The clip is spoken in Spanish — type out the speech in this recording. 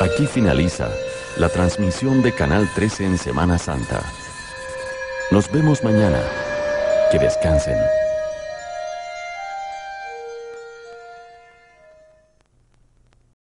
Aquí finaliza la transmisión de Canal 13 en Semana Santa. Nos vemos mañana. Que descansen.